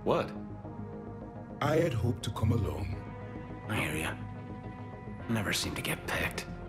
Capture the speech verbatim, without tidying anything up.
What? I had hoped to come alone. I hear ya. Never seem to get picked.